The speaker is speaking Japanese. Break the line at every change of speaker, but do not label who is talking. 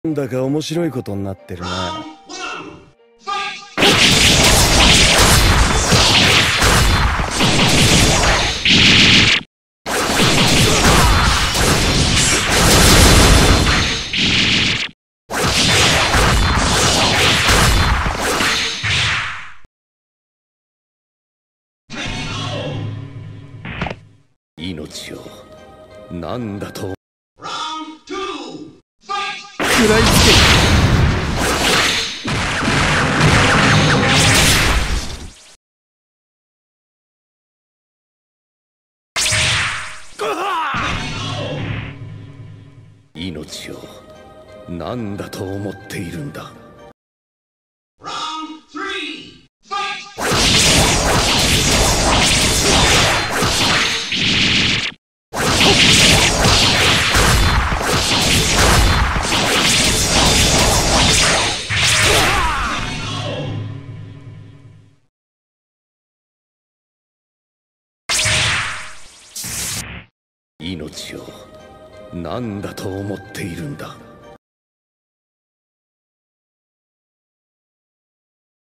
なんだか面白いことになってるな。命を何だと食らいつけ。命を何だと思っているんだ。命を何だと思っているんだ。